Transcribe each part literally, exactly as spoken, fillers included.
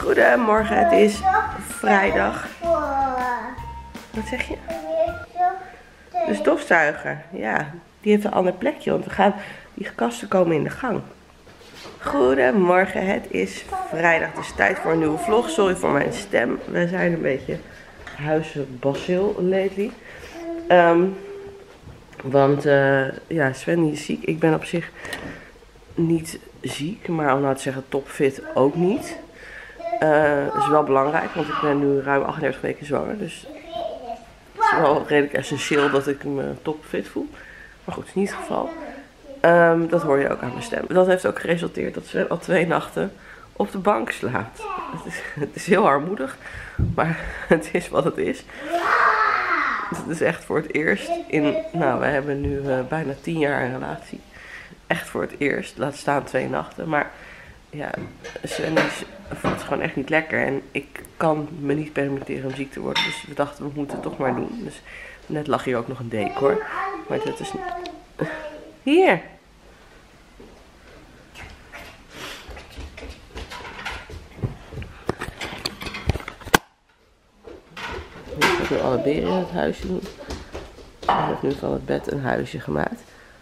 Goedemorgen, het is vrijdag. Wat zeg je? De stofzuiger, ja. Die heeft een ander plekje, want we gaan, die kasten komen in de gang. Goedemorgen, het is vrijdag, het is tijd voor een nieuwe vlog. Sorry voor mijn stem, we zijn een beetje huizenbasil lately. Um, want uh, ja, Sven is ziek. Ik ben op zich niet ziek, maar om nou te zeggen topfit ook niet. Uh, dat is wel belangrijk, want ik ben nu ruim achtendertig weken zwanger. Dus het is wel redelijk essentieel dat ik me topfit voel. Maar goed, niet het geval. Um, dat hoor je ook aan mijn stem. Dat heeft ook geresulteerd dat Sven al twee nachten op de bank slaapt. Het is, het is heel armoedig, maar het is wat het is. Het is echt voor het eerst in, nou we hebben nu uh, bijna tien jaar een relatie. Echt voor het eerst, laat staan twee nachten. Maar ja, Sven is, voelt het gewoon echt niet lekker. En ik kan me niet permitteren om ziek te worden. Dus we dachten we moeten het toch maar doen. Dus net lag hier ook nog een decor. Maar dat is niet... Hier! Ik heb nu alle beren in het huisje doen. Ik heb nu van het bed een huisje gemaakt.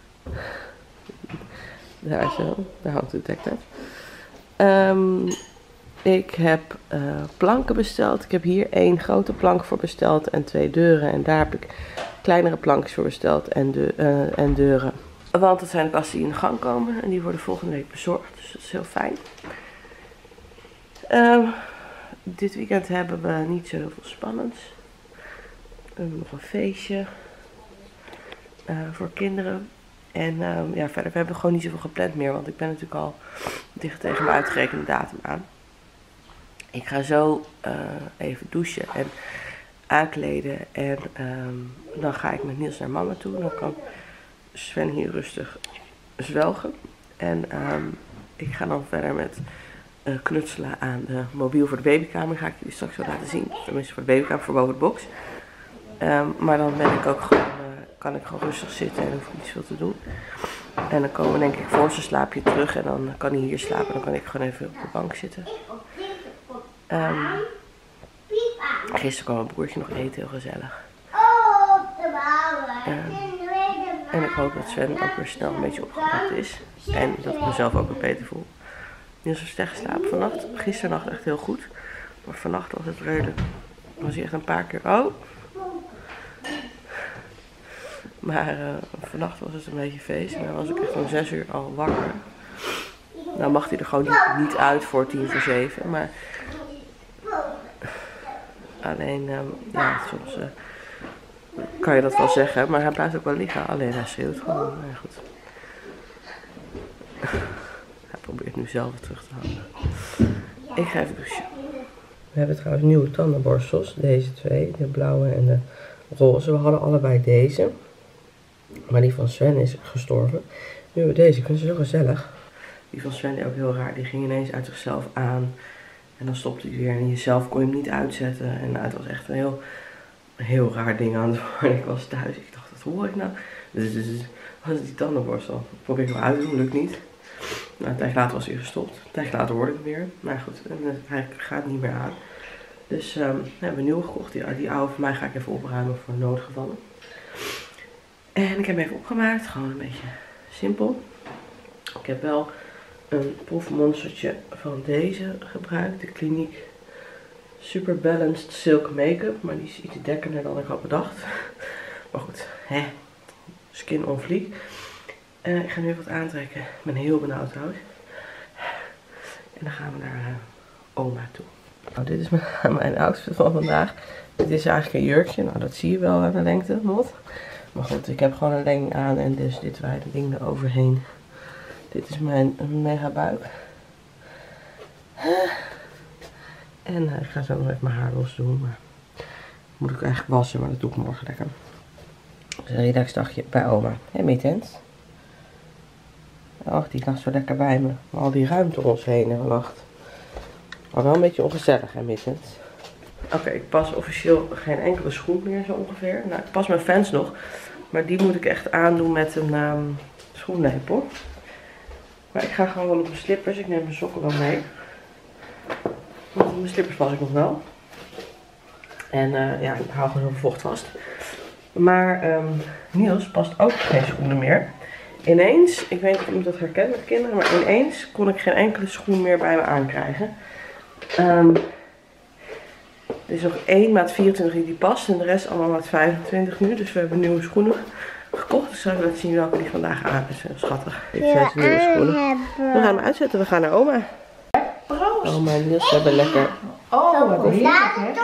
Daar zo, daar hangt de dekbed. Um, ik heb uh, planken besteld. Ik heb hier één grote plank voor besteld en twee deuren. En daar heb ik kleinere plankjes voor besteld en, de, uh, en deuren. Want dat zijn de kasten die in de gang komen. En die worden volgende week bezorgd. Dus dat is heel fijn. Um, dit weekend hebben we niet zo heel veel spannends. We hebben nog een feestje. Uh, voor kinderen. En um, ja, verder, we hebben gewoon niet zoveel gepland meer. Want ik ben natuurlijk al dicht tegen mijn uitgerekende datum aan. Ik ga zo uh, even douchen en aankleden. En um, dan ga ik met Niels naar mama toe. Dan kan Sven hier rustig zwelgen. En um, ik ga dan verder met uh, knutselen aan de mobiel voor de babykamer. Ga ik jullie straks wel laten zien. Tenminste voor de babykamer, voor boven de box. Um, maar dan ben ik ook gewoon... kan ik gewoon rustig zitten en hoef ik niet veel te doen. En dan komen we denk ik voor zijn slaapje terug en dan kan hij hier slapen. Dan kan ik gewoon even op de bank zitten. Um, gisteren kwam mijn broertje nog eten, heel gezellig. Um, en ik hoop dat Sven ook weer snel een beetje opgepakt is. En dat ik mezelf ook weer beter voel. Niels heeft slecht geslapen vannacht. Gisternacht echt heel goed. Maar vannacht was het redelijk. Was hij echt een paar keer... Oh! Maar uh, vannacht was het een beetje feest. En dan was ik echt om zes uur al wakker. Nou mag hij er gewoon niet, niet uit voor tien voor zeven. Maar alleen, um, ja, soms uh, kan je dat wel zeggen. Maar hij blijft ook wel liggen. Alleen hij schreeuwt gewoon. Maar goed. Hij probeert nu zelf het terug te houden. Ik ga even douchen. We hebben trouwens nieuwe tandenborstels. Deze twee. De blauwe en de roze. We hadden allebei deze. Maar die van Sven is gestorven. Nu hebben we deze. Ik vind ze zo gezellig. Die van Sven is ook heel raar. Die ging ineens uit zichzelf aan. En dan stopte hij weer. En jezelf kon je hem niet uitzetten. En nou, het was echt een heel, heel raar ding aan het worden. Ik was thuis. Ik dacht, wat hoor ik nou? Dus, dus, dus wat is die tandenborstel? Ik probeer hem uit te doen. Lukt niet. Nou, een tijd later was hij gestopt. Een tijd later hoorde ik hem weer. Maar goed, hij gaat niet meer aan. Dus um, we hebben een nieuwe gekocht. Die, die oude van mij ga ik even opruimen voor noodgevallen. En ik heb hem even opgemaakt. Gewoon een beetje simpel. Ik heb wel een proefmonstertje van deze gebruikt. De Clinique Super Balanced Silk Make-up. Maar die is iets dekkender dan ik had bedacht. Maar goed. Hè. Skin on fleek. Uh, ik ga nu even wat aantrekken. Ik ben heel benauwd trouwens. En dan gaan we naar uh, oma toe. Nou, dit is mijn, mijn outfit van vandaag. Dit is eigenlijk een jurkje. Nou, dat zie je wel aan de lengte, mot. Maar goed, ik heb gewoon een legging aan en dus dit wijde ding eroverheen. Dit is mijn mega buik. En uh, ik ga zo nog even mijn haar los doen. Maar moet ik eigenlijk wassen, maar dat doe ik morgen lekker. Dus een relaxdagje bij oma. Hé, Mittens. Och, die lag zo lekker bij me. Maar al die ruimte om ons heen en lacht. Maar wel een beetje ongezellig, hè, Mittens. Oké, okay, ik pas officieel geen enkele schoen meer zo ongeveer. Nou, ik pas mijn Vans nog. Maar die moet ik echt aandoen met een um, schoenlepel. Maar ik ga gewoon wel op mijn slippers. Ik neem mijn sokken wel mee. Want mijn slippers was ik nog wel. En uh, ja, ik hou gewoon heel veel vocht vast. Maar um, Niels past ook geen schoenen meer. Ineens, ik weet niet of iemand dat herkent met kinderen, maar ineens kon ik geen enkele schoen meer bij me aankrijgen. Um, er is nog één maat vierentwintig die past en de rest allemaal maat vijfentwintig nu. Dus we hebben nieuwe schoenen gekocht. Dus ik zal even laten zien welke die vandaag aan is. Schattig. Dit zijn zijn nieuwe schoenen. We gaan hem uitzetten. We gaan naar oma. Proost. Oma en Niels hebben lekker. Oh, wat heerlijk, hè?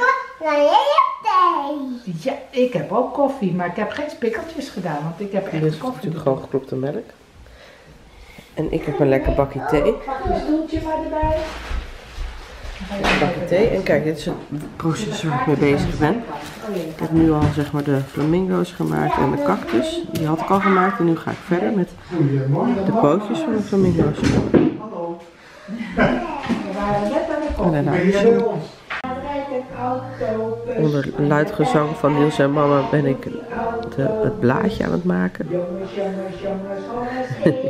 thee. Ja, ik heb ook koffie, maar ik heb geen spikkeltjes gedaan, want ik heb echt Niels heeft koffie. natuurlijk gewoon geklopte melk. En ik heb een lekker bakje thee. Pak je stoeltje maar erbij. Een bakje thee. En kijk, dit is het proces waar ik mee bezig ben. Ik heb nu al zeg maar de flamingo's gemaakt en de cactus. Die had ik al gemaakt en nu ga ik verder met de pootjes van de flamingo's. Hallo. We waren net aan de koffie. En daarna is het. Auto. Onder luid gezang van Niels en mama ben ik de, het blaadje aan het maken. Jongens, jongens, jongens,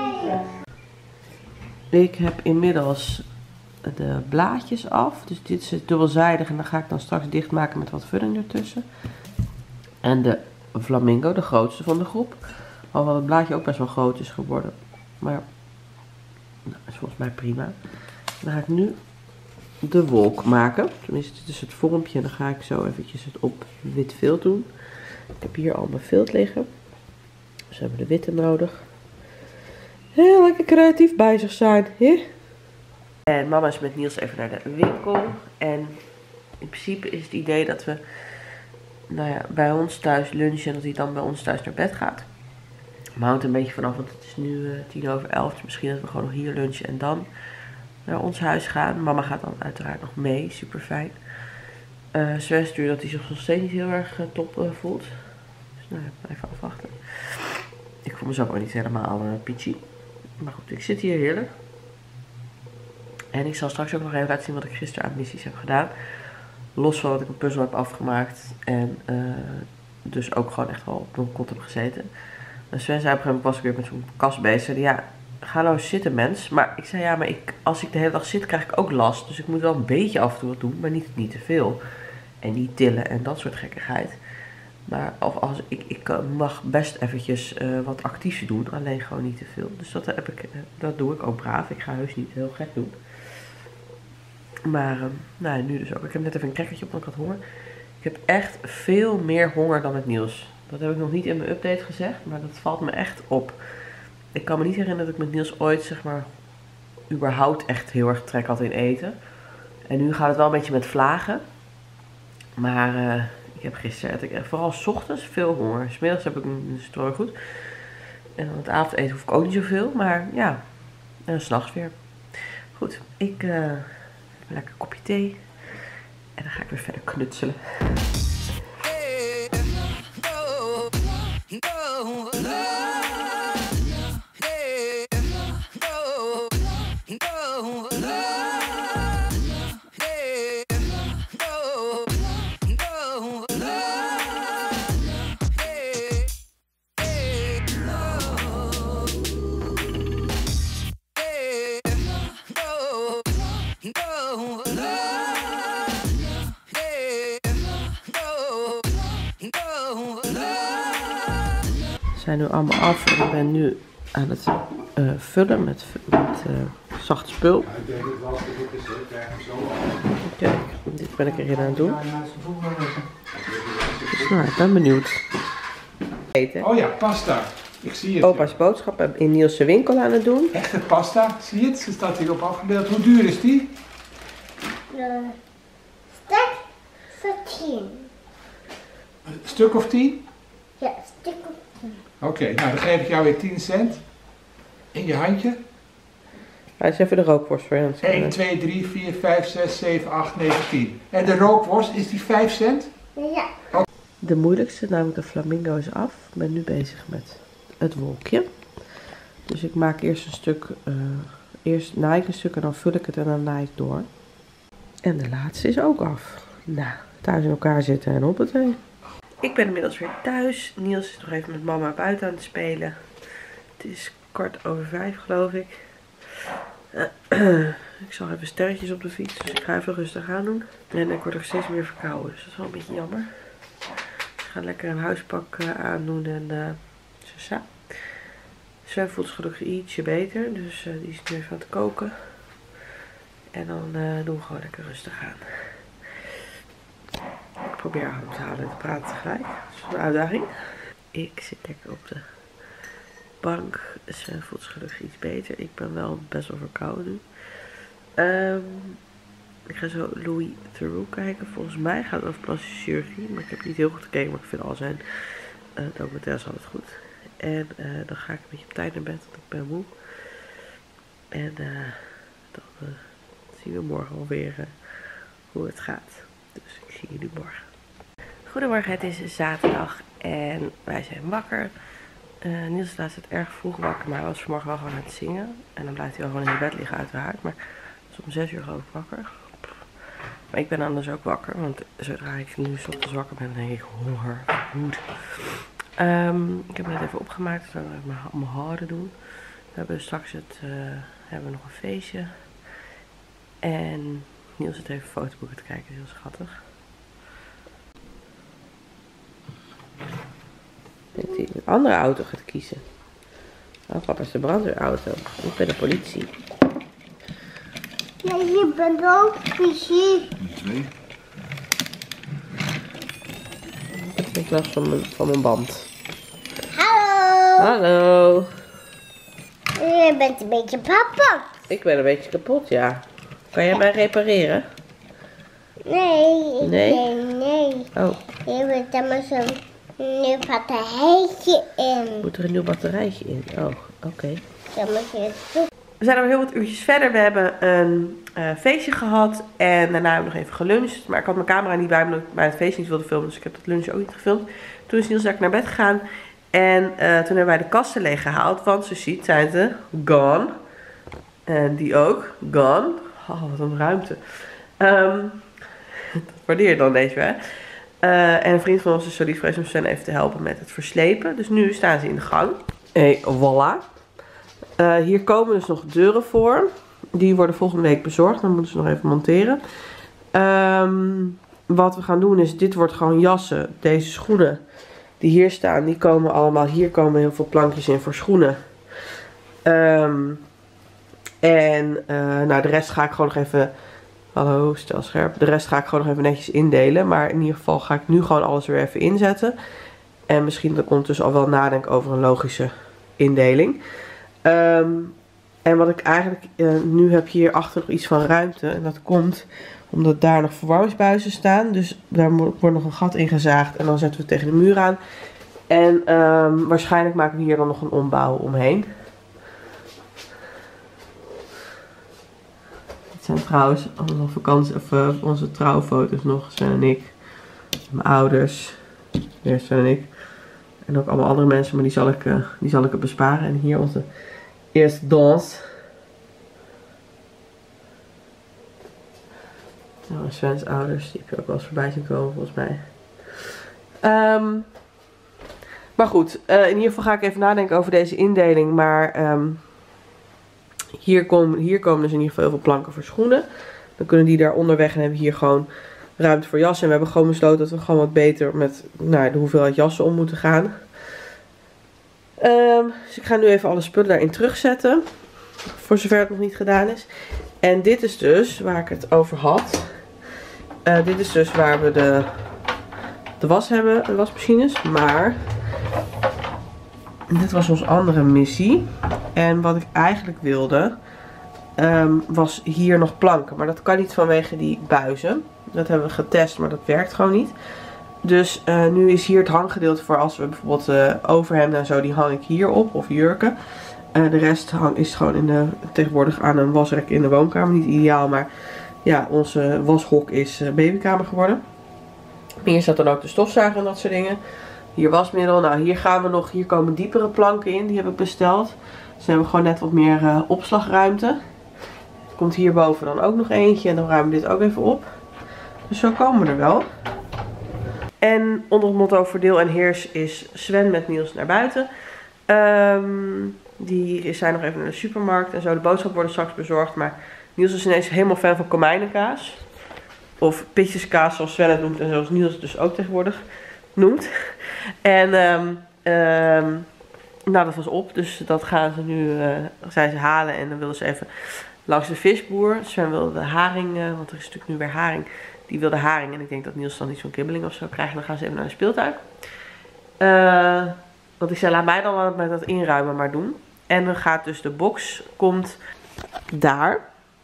Ik heb inmiddels de blaadjes af. Dus dit is dubbelzijdig en dan ga ik dan straks dichtmaken met wat vulling ertussen. En de flamingo, de grootste van de groep. Alhoewel het blaadje ook best wel groot is geworden. Maar nou, is volgens mij prima. Dan ga ik nu de wolk maken. Tenminste, dit is het vormpje. En dan ga ik zo eventjes het op wit vilt doen. Ik heb hier al mijn vilt liggen. Dus we hebben de witte nodig. Heel lekker creatief bezig zijn. He? En mama is met Niels even naar de winkel. En in principe is het idee dat we nou ja, bij ons thuis lunchen. En dat hij dan bij ons thuis naar bed gaat. Maar houdt een beetje vanaf, want het is nu uh, tien over elf. Dus misschien dat we gewoon nog hier lunchen en dan naar ons huis gaan. Mama gaat dan uiteraard nog mee. Super fijn. Uh, Sven stuurt dat hij zich nog steeds niet heel erg uh, top uh, voelt. Dus nou ja, even afwachten. Ik voel mezelf ook niet helemaal uh, peachy. Maar goed, ik zit hier heerlijk. En ik zal straks ook nog even laten zien wat ik gisteren aan missies heb gedaan. Los van dat ik een puzzel heb afgemaakt. En uh, dus ook gewoon echt wel op mijn kont heb gezeten. En Sven zei op een gegeven moment, was ik weer met zo'n kast bezig. Ja, ga nou eens zitten mens. Maar ik zei ja, maar ik, als ik de hele dag zit krijg ik ook last. Dus ik moet wel een beetje af en toe wat doen. Maar niet, niet te veel. En niet tillen en dat soort gekkigheid. Maar of als, ik, ik mag best eventjes uh, wat actiefs doen. Alleen gewoon niet te veel. Dus dat, heb ik, dat doe ik ook braaf. Ik ga heus niet heel gek doen. Maar uh, nou, nu dus ook. Ik heb net even een crackertje op, want ik had honger. Ik heb echt veel meer honger dan met Niels. Dat heb ik nog niet in mijn update gezegd. Maar dat valt me echt op. Ik kan me niet herinneren dat ik met Niels ooit, zeg maar, überhaupt echt heel erg trek had in eten. En nu gaat het wel een beetje met vlagen. Maar uh, ik heb gisteren, had ik echt, vooral 's ochtends, veel honger. 's Middags heb ik een strooi goed. En aan het avondeten hoef ik ook niet zoveel. Maar ja, en 's nachts weer. Goed, ik uh, heb een lekker kopje thee. En dan ga ik weer verder knutselen. We zijn nu allemaal af en ik ben nu aan het uh, vullen met, met uh, zacht spul. Kijk, dit ben ik erin aan het doen. Dus nou, ik ben benieuwd. Eten. Oh ja, pasta. Ik zie het. Opa's boodschappen in Niels' winkel aan het doen. Echte pasta, zie je het? Ze staat hierop afgebeeld. Hoe duur is die? Een stuk voor tien. Een stuk of tien? Ja, een stuk of tien. Oké, okay, nou dan geef ik jou weer tien cent. In je handje. Hij is even de rookworst voor je aan het één, schillen. twee, drie, vier, vijf, zes, zeven, acht, negen, tien. En de rookworst, is die vijf cent? Ja. De moeilijkste, namelijk de flamingo, is af. Ik ben nu bezig met het wolkje. Dus ik maak eerst een stuk, uh, eerst naai ik een stuk en dan vul ik het en dan naai ik door. En de laatste is ook af. Nou, thuis in elkaar zitten en op het heen. Ik ben inmiddels weer thuis. Niels is nog even met mama buiten aan het spelen. Het is kwart over vijf, geloof ik. Uh, Ik zag even sterretjes op de fiets, dus ik ga even rustig aan doen. En ik word er steeds meer verkouden, dus dat is wel een beetje jammer. Ik ga lekker een huispak uh, aandoen en uh, zo. Sven voelt zich gelukkig ietsje beter, dus uh, die is nu even aan het koken. En dan uh, doen we gewoon lekker rustig aan. Ik probeer adem te halen en te praten tegelijk. Dat is een uitdaging. Ik zit lekker op de bank. Sven voelt zich gelukkig iets beter. Ik ben wel best wel verkouden nu. Um, ik ga zo Louis Theroux kijken. Volgens mij gaat het over plastische chirurgie. Maar ik heb niet heel goed gekeken. Maar ik vind al zijn uh, documentaires altijd goed. En uh, dan ga ik een beetje op tijd naar bed. Want ik ben moe. En uh, dan uh, zien we morgen alweer uh, hoe het gaat. Dus ik zie jullie morgen. Goedemorgen, het is zaterdag. En wij zijn wakker. Uh, Niels laat het erg vroeg wakker. Maar hij was vanmorgen wel gewoon aan het zingen. En dan blijft hij wel gewoon in bed liggen uiteraard. Maar het is om zes uur geloof ik wakker. Maar ik ben anders ook wakker. Want zodra ik nu 's ochtends wakker ben, dan denk ik honger, moed. Um, ik heb het net even opgemaakt. Dus dan ga ik mijn, mijn haren doen. We hebben straks het, uh, hebben we nog een feestje. En Niels zit even fotoboeken te kijken. Dat is heel schattig. Dat hij een andere auto gaat kiezen. Oh, papa is de brandweerauto. Ik ben de politie. Ja, je bent ook politie. Twee. Ik heb last van mijn, van mijn band. Hallo. Hallo. Je bent een beetje papa. Ik ben een beetje kapot, ja. Kan jij mij repareren? Nee, ik Nee? nee, nee. Oh, Je bent er maar zo'n nieuw batterijtje in. moet er een nieuw batterijtje in? Oh, oké. Okay. Dan moet je het doen. We zijn al heel wat uurtjes verder. We hebben een uh, feestje gehad. En daarna hebben we nog even geluncht. Maar ik had mijn camera niet bij me, omdat ik bij het feestje niet wilde filmen. Dus ik heb dat lunch ook niet gefilmd. Toen is Niels lekker naar bed gegaan. En uh, toen hebben wij de kasten leeg gehaald. Want zoals je ziet zijn ze gone. En die ook. Gone. Oh, wat een ruimte. Um, dat waardeer je dan deze wel. Uh, en een vriend van ons is zo lief geweest om Sven even te helpen met het verslepen. Dus nu staan ze in de gang. En voilà. Uh, hier komen dus nog deuren voor. Die worden volgende week bezorgd. Dan moeten ze nog even monteren. Um, wat we gaan doen is, dit wordt gewoon jassen. Deze schoenen die hier staan, die komen allemaal. Hier komen heel veel plankjes in voor schoenen. Um, en uh, nou, de rest ga ik gewoon nog even... Hallo, stel scherp. De rest ga ik gewoon nog even netjes indelen. Maar in ieder geval ga ik nu gewoon alles weer even inzetten. En misschien dat ik ondertussen al wel nadenk over een logische indeling. Um, en wat ik eigenlijk uh, nu heb hier achter nog iets van ruimte. En dat komt omdat daar nog verwarmingsbuizen staan. Dus daar wordt nog een gat in gezaagd. En dan zetten we het tegen de muur aan. En um, waarschijnlijk maken we hier dan nog een ombouw omheen. Dit zijn trouwens onze vakantie, of uh, onze trouwfoto's nog. Sven en ik. Mijn ouders. Eerst Sven en ik. En ook allemaal andere mensen, maar die zal ik, uh, die zal ik er besparen. En hier onze eerste dans. Nou, Sven's ouders, die heb je ook wel eens voorbij zien komen volgens mij. Um, maar goed, uh, in ieder geval ga ik even nadenken over deze indeling. Maar um, hier, komen, hier komen dus in ieder geval heel veel planken voor schoenen. Dan kunnen die daar onderweg en hebben we hier gewoon ruimte voor jassen. En we hebben gewoon besloten dat we gewoon wat beter met nou, de hoeveelheid jassen om moeten gaan. Um, dus ik ga nu even alle spullen daarin terugzetten. Voor zover het nog niet gedaan is. En dit is dus waar ik het over had. Uh, dit is dus waar we de, de was hebben, de wasmachines. Maar dit was onze andere missie. En wat ik eigenlijk wilde, um, was hier nog planken. Maar dat kan niet vanwege die buizen. Dat hebben we getest, maar dat werkt gewoon niet. Dus uh, nu is hier het hanggedeelte voor als we bijvoorbeeld uh, overhemden en zo, die hang ik hier op. Of jurken. Uh, de rest hang, is gewoon in de, tegenwoordig aan een wasrek in de woonkamer. Niet ideaal, maar ja, onze washok is uh, babykamer geworden. Hier staat dan ook de stofzuiger en dat soort dingen. Hier wasmiddel. Nou, hier gaan we nog, hier komen diepere planken in. Die heb ik besteld. Dus dan hebben we gewoon net wat meer uh, opslagruimte. Er komt hierboven dan ook nog eentje. En dan ruimen we dit ook even op. Dus zo komen we er wel. En onder het motto verdeel en heers is Sven met Niels naar buiten. Um, die zijn nog even naar de supermarkt en zo. De boodschappen worden straks bezorgd. Maar Niels is ineens helemaal fan van komijnenkaas. Of pitjeskaas zoals Sven het noemt en zoals Niels het dus ook tegenwoordig noemt. En um, um, nou, dat was op. Dus dat gaan ze nu, uh, zijn ze halen. En dan wilden ze even langs de visboer. Sven wilde de haring, uh, want er is natuurlijk nu weer haring. Die wilde haring. En ik denk dat Niels dan niet zo'n kibbeling of zo krijgt. Dan gaan ze even naar de speeltuin. Uh, want ik zei, laat mij dan met dat inruimen maar doen. En dan gaat dus de box, komt daar.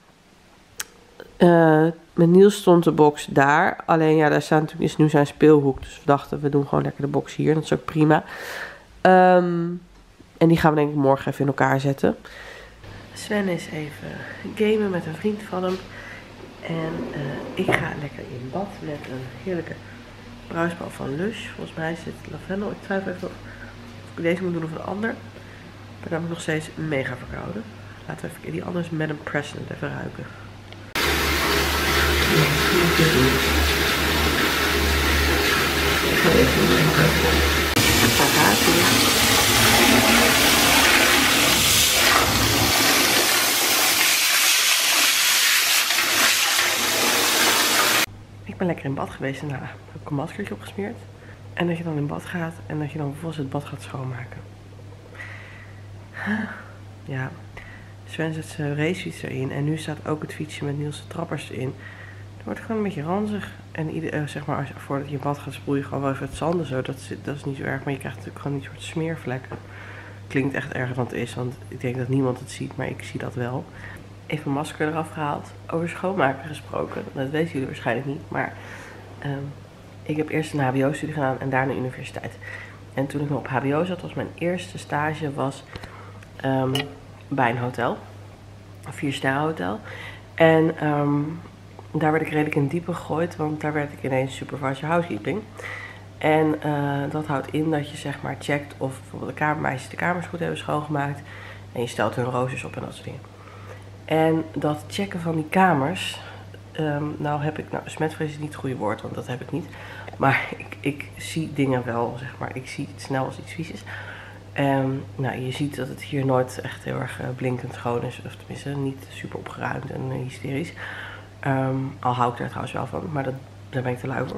Uh, met Niels stond de box daar. Alleen ja, daar staat natuurlijk, is nu zijn speelhoek. Dus we dachten, we doen gewoon lekker de box hier. Dat is ook prima. Um, en die gaan we denk ik morgen even in elkaar zetten. Sven is even gamen met een vriend van hem. En uh, ik ga lekker in bad met een heerlijke bruisbal van Lush. Volgens mij zit lavendel. Ik twijfel even of ik deze moet doen of een ander. Maar dan ben ik nog steeds mega verkouden. Laten we even die anders met een President even ruiken. Ik ga even Ik ben lekker in bad geweest en daarna heb ik een maskertje opgesmeerd. En dat je dan in bad gaat en dat je dan vervolgens het bad gaat schoonmaken. Ja, Sven zet zijn racefiets erin en nu staat ook het fietsje met Niels' trappers erin. Het wordt gewoon een beetje ranzig. En ieder, uh, zeg maar, als je, voordat je in bad gaat spoel je gewoon wel even het zand en zo. Dat is, dat is niet zo erg, maar je krijgt natuurlijk gewoon een soort smeervlekken. Klinkt echt erger dan het is, want ik denk dat niemand het ziet, maar ik zie dat wel. Even een masker eraf gehaald. Over schoonmaken gesproken. Dat weten jullie waarschijnlijk niet, maar um, ik heb eerst een H B O-studie gedaan en daarna een universiteit. En toen ik nog op H B O zat, was mijn eerste stage was um, bij een hotel. Een vier-sterren hotel. En um, daar werd ik redelijk in diepe gegooid, want daar werd ik ineens supervisor housekeeping. En uh, dat houdt in dat je zeg maar checkt of bijvoorbeeld de kamermeisjes de kamers goed hebben schoongemaakt. En je stelt hun roosters op en dat soort dingen. En dat checken van die kamers, um, nou heb ik, nou smetvrees is niet het goede woord, want dat heb ik niet. Maar ik, ik zie dingen wel, zeg maar, ik zie het snel als iets vies is. Um, nou, je ziet dat het hier nooit echt heel erg uh, blinkend schoon is, of tenminste niet super opgeruimd en uh, hysterisch. Um, al hou ik daar trouwens wel van, maar dat, daar ben ik te lui voor.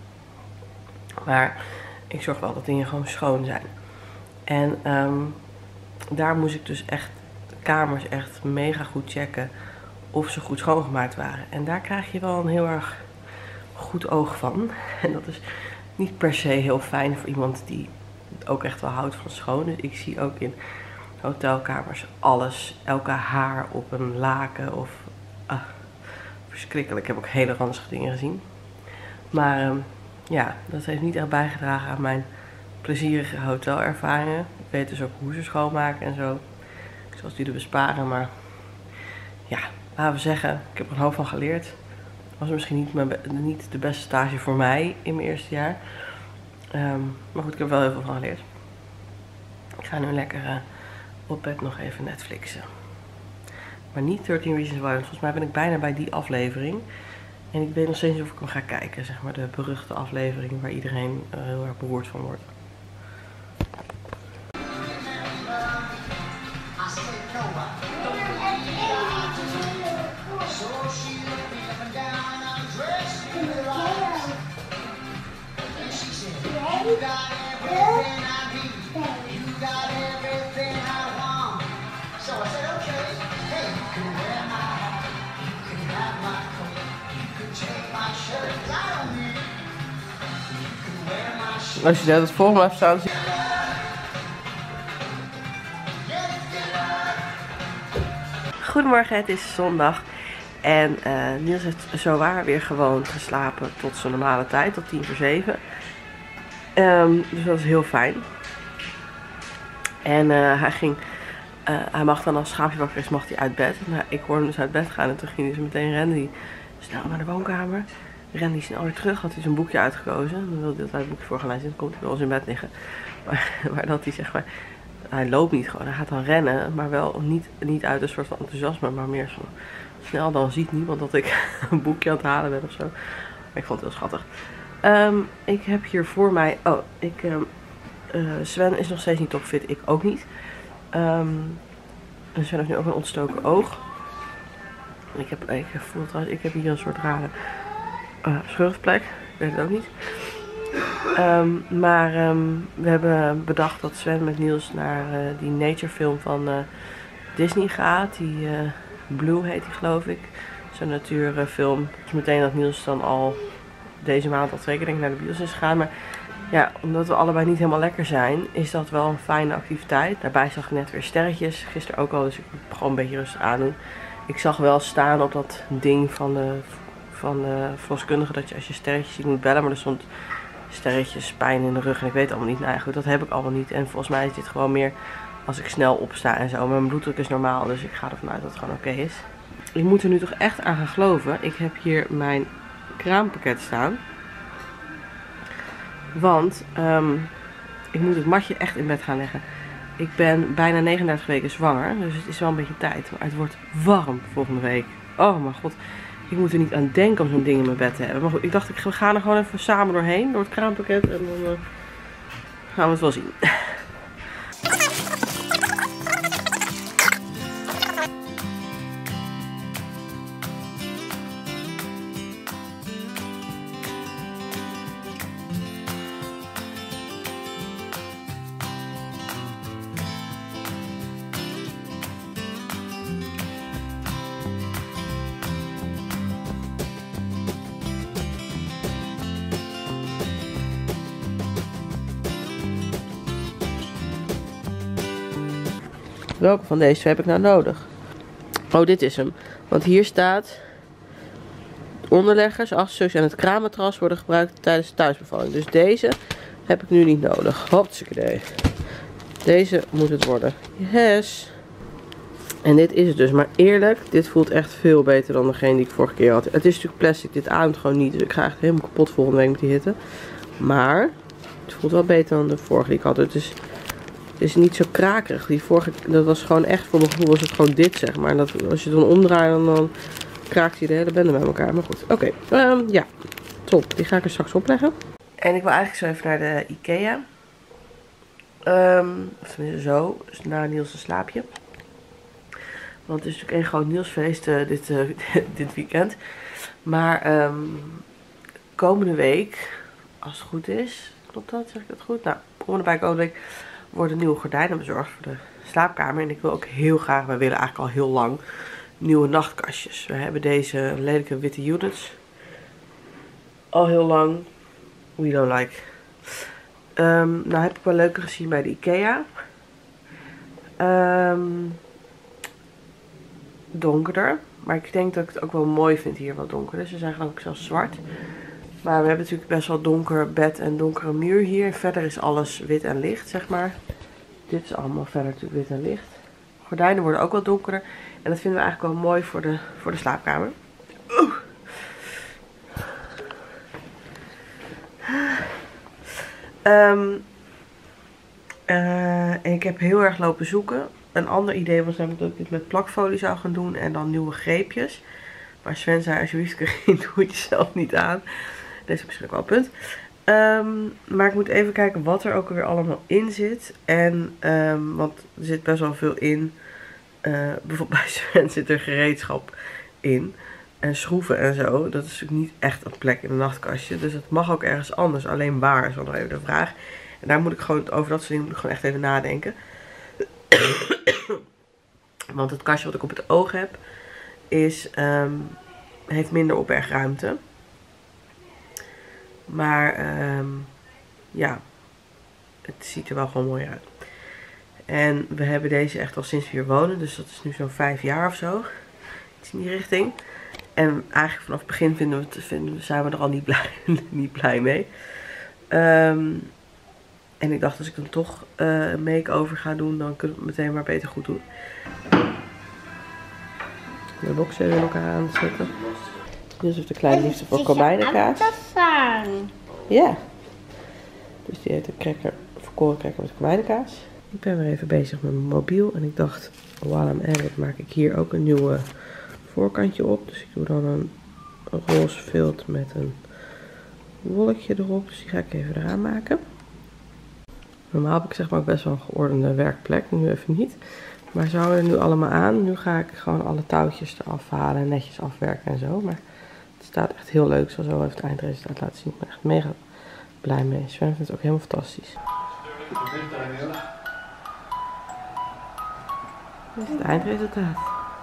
Maar ik zorg wel dat dingen gewoon schoon zijn. En um, daar moest ik dus echt kamers echt mega goed checken of ze goed schoongemaakt waren. En daar krijg je wel een heel erg goed oog van. En dat is niet per se heel fijn voor iemand die ook echt wel houdt van schoon. Dus ik zie ook in hotelkamers alles, elke haar op een laken of... Ah, verschrikkelijk. Ik heb ook hele ranzige dingen gezien. Maar um, ja, dat heeft niet echt bijgedragen aan mijn plezierige hotelervaringen. Ik weet dus ook hoe ze schoonmaken en zo. Ik zal het jullie besparen, maar ja, laten we zeggen, ik heb er een hoop van geleerd. Het was misschien niet, mijn, niet de beste stage voor mij in mijn eerste jaar. Um, maar goed, ik heb er wel heel veel van geleerd. Ik ga nu lekker uh, op bed nog even Netflixen. Maar niet dertien Reasons Why, want volgens mij ben ik bijna bij die aflevering. En ik weet nog steeds niet of ik hem ga kijken, zeg maar de beruchte aflevering waar iedereen uh, heel erg beroerd van wordt. Als je net voor me hebt staan. Goedemorgen, het is zondag. En uh, Niels heeft zowaar weer gewoon geslapen tot zijn normale tijd, tot tien voor zeven. Um, dus dat is heel fijn. En uh, hij ging, uh, hij mag dan als schaapje wakker is, mag hij uit bed. Nou, ik hoorde hem dus uit bed gaan en toen ging hij dus meteen rennen hij snel naar de woonkamer. Rende hij snel weer terug, had hij zijn boekje uitgekozen. Dan wilde hij dat het boekje voor gaan lezen. Dan komt hij bij ons in bed liggen. Maar, maar dat hij zeg maar, hij loopt niet gewoon, hij gaat dan rennen. Maar wel niet, niet uit een soort van enthousiasme, maar meer zo snel. Dan ziet niemand dat ik een boekje aan het halen ben of zo. Maar ik vond het heel schattig. Um, ik heb hier voor mij, oh, ik, um, uh, Sven is nog steeds niet topfit, ik ook niet. Um, Sven heeft nu ook een ontstoken oog. Ik heb, ik voel trouwens, ik heb hier een soort rare uh, schurfplek. Ik weet het ook niet. Um, maar um, we hebben bedacht dat Sven met Niels naar uh, die nature film van uh, Disney gaat. Die uh, Blue heet die, geloof ik. Zo'n natuurfilm. Dus meteen dat Niels dan al deze maand al twee keer denk ik naar de bios is gegaan. Maar ja, omdat we allebei niet helemaal lekker zijn, is dat wel een fijne activiteit. Daarbij zag ik net weer sterretjes. Gisteren ook al, dus ik moet gewoon een beetje rustig aandoen. Ik zag wel staan op dat ding van de, van de verloskundige dat je als je sterretjes ziet moet bellen. Maar er stond sterretjes, pijn in de rug en ik weet allemaal niet. Nou ja, goed, dat heb ik allemaal niet. En volgens mij is dit gewoon meer als ik snel opsta en zo. Maar mijn bloeddruk is normaal, dus ik ga ervan uit dat het gewoon oké is. Ik moet er nu toch echt aan gaan geloven. Ik heb hier mijn kraampakket staan. Want um, ik moet het matje echt in bed gaan leggen. Ik ben bijna negenendertig weken zwanger, dus het is wel een beetje tijd. Maar het wordt warm volgende week. Oh mijn god, ik moet er niet aan denken om zo'n ding in mijn bed te hebben. Maar goed, ik dacht, we gaan er gewoon even samen doorheen, door het kraampakket. En dan uh, gaan we het wel zien. Welke van deze twee heb ik nou nodig? Oh, dit is hem. Want hier staat: onderleggers, achtstuks en het kraammatras worden gebruikt tijdens de thuisbevalling. Dus deze heb ik nu niet nodig. Hopsakee. Deze moet het worden. Yes. En dit is het dus. Maar eerlijk, dit voelt echt veel beter dan degene die ik vorige keer had. Het is natuurlijk plastic. Dit ademt gewoon niet. Dus ik ga echt helemaal kapot volgende week met die hitte. Maar het voelt wel beter dan de vorige die ik had. Het is... Het is niet zo krakerig. Die vorige, dat was gewoon echt, voor mijn gevoel was het gewoon dit, zeg maar. En dat, als je het dan omdraait, dan, dan kraakt hij de hele bende bij elkaar. Maar goed, oké. Okay. Um, ja, top. Die ga ik er straks opleggen. En ik wil eigenlijk zo even naar de Ikea. Um, of tenminste zo, dus naar Niels' slaapje. Want het is natuurlijk één groot Nielsfeest uh, dit, uh, dit weekend. Maar um, komende week, als het goed is, klopt dat? Zeg ik dat goed? Nou, komende bij komende week worden nieuwe gordijnen bezorgd voor de slaapkamer. En ik wil ook heel graag, wij willen eigenlijk al heel lang, nieuwe nachtkastjes. We hebben deze lelijke witte units al heel lang. We don't like. Um, nou heb ik wel leuke gezien bij de Ikea. Um, donkerder. Maar ik denk dat ik het ook wel mooi vind hier wat donkerder. Ze zijn geloof ik zelfs zwart. Maar we hebben natuurlijk best wel donker bed en donkere muur hier. Verder is alles wit en licht, zeg maar. Dit is allemaal verder natuurlijk wit en licht. Gordijnen worden ook wat donkerder. En dat vinden we eigenlijk wel mooi voor de, voor de slaapkamer. Oeh. Um, uh, en ik heb heel erg lopen zoeken. Een ander idee was namelijk dat ik dit met plakfolie zou gaan doen. En dan nieuwe greepjes. Maar Sven zei alsjeblieft, doe het jezelf niet aan. Deze is misschien ook wel een punt. Um, maar ik moet even kijken wat er ook weer allemaal in zit. En, um, want er zit best wel veel in. Uh, bijvoorbeeld bij Sven zit er gereedschap in. En schroeven en zo. Dat is natuurlijk niet echt een plek in een nachtkastje. Dus het mag ook ergens anders. Alleen waar is wel nog even de vraag. En daar moet ik gewoon, over dat soort dingen moet ik gewoon echt even nadenken. Want het kastje wat ik op het oog heb, is, um, heeft minder opbergruimte. Maar um, ja, het ziet er wel gewoon mooi uit. En we hebben deze echt al sinds we hier wonen. Dus dat is nu zo'n vijf jaar of zo. Iets in die richting. En eigenlijk vanaf het begin vinden we het, vinden we, zijn we er al niet blij, niet blij mee. Um, en ik dacht, als ik dan toch uh, een make-over ga doen, dan kunnen we het meteen maar beter goed doen. De boxen weer in elkaar aanzetten. Dit is de kleine liefde voor komijnenkaas. Ja. Dus die heet een cracker, volkoren cracker met komijnenkaas. Ik ben weer even bezig met mijn mobiel. En ik dacht, while I'm at it, maak ik hier ook een nieuwe voorkantje op. Dus ik doe dan een roze vilt met een wolkje erop. Dus die ga ik even eraan maken. Normaal heb ik zeg maar best wel een geordende werkplek, nu even niet. Maar ze hangen er nu allemaal aan. Nu ga ik gewoon alle touwtjes eraf halen en netjes afwerken en zo. Maar het staat echt heel leuk. Ik zal zo even het eindresultaat laten zien. Ik ben echt mega blij mee. Sven vindt het ook helemaal fantastisch. Dit is het eindresultaat.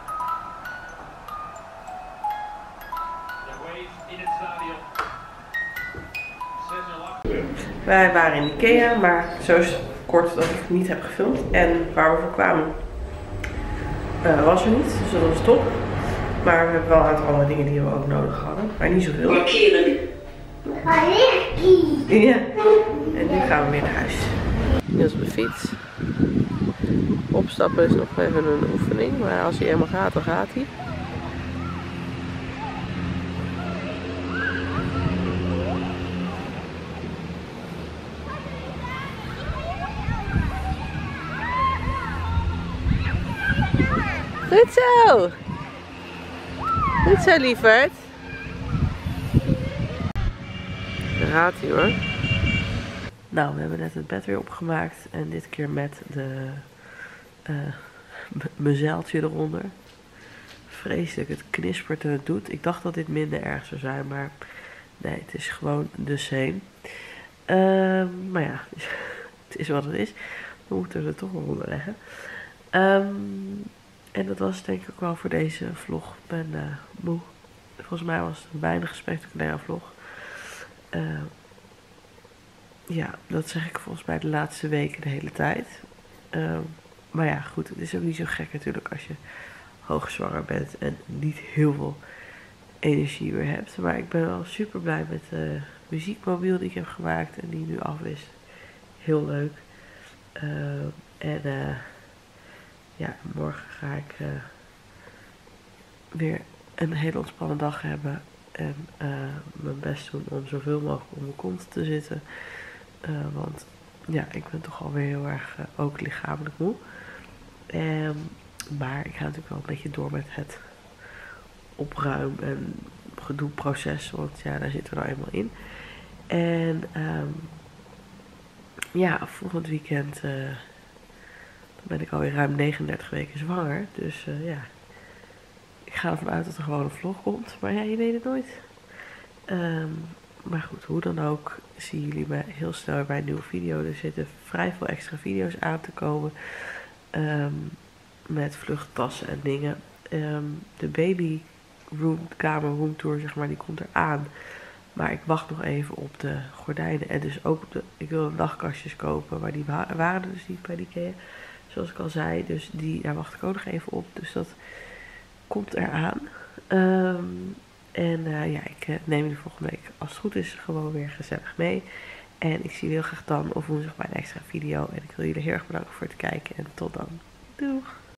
Wij waren in Ikea, maar zo is het kort dat ik het niet heb gefilmd. En waar we voor kwamen uh, was er niet, dus dat was top. Maar we hebben wel een aantal andere dingen die we ook nodig hadden, maar niet zoveel. Ja, en nu gaan we weer naar huis. Niels op de fiets. Opstappen is nog even een oefening, maar als hij helemaal gaat, dan gaat hij. Goed zo! Goed zo, lieverd. Daar gaat hij hoor. Nou, we hebben net het bed weer opgemaakt en dit keer met de uh, mijn zeiltje eronder. Vreselijk, het knispert en het doet. Ik dacht dat dit minder erg zou zijn, maar nee, het is gewoon de same. Uh, maar ja, het is wat het is. We moeten er toch wel onder leggen. Um, en dat was denk ik ook wel voor deze vlog. Ik ben uh, moe. Volgens mij was het een weinig spectaculaire vlog. Uh, ja, dat zeg ik volgens mij de laatste weken de hele tijd. Uh, maar ja, goed, het is ook niet zo gek natuurlijk als je hoogzwanger bent en niet heel veel energie meer hebt. Maar ik ben wel super blij met de muziekmobiel die ik heb gemaakt en die nu af is. Heel leuk. Uh, en uh, ja, morgen ga ik uh, weer een hele ontspannen dag hebben. En uh, mijn best doen om zoveel mogelijk op mijn kont te zitten. Uh, want ja, ik ben toch alweer heel erg uh, ook lichamelijk moe. Um, maar ik ga natuurlijk wel een beetje door met het opruimen en gedoeproces. Want ja, daar zitten we nou eenmaal in. En um, ja, volgend weekend uh, dan ben ik alweer ruim negenendertig weken zwanger. Dus uh, ja, ik ga ervan uit dat er gewoon een vlog komt. Maar ja, je weet het nooit. Um, maar goed, hoe dan ook, zien jullie me heel snel bij een nieuwe video. Er zitten vrij veel extra video's aan te komen. Um, met vluchttassen en dingen. Um, de baby room, kamer roomtour, zeg maar, die komt eraan. Maar ik wacht nog even op de gordijnen. En dus ook op de, ik wil nachtkastjes kopen. Maar die wa waren er dus niet bij Ikea. Zoals ik al zei. Dus die, daar wacht ik ook nog even op. Dus dat komt eraan. Um, en uh, ja, ik uh, neem jullie volgende week, als het goed is, gewoon weer gezellig mee. En ik zie jullie heel graag dan of woensdag bij een extra video. En ik wil jullie heel erg bedanken voor het kijken. En tot dan. Doeg!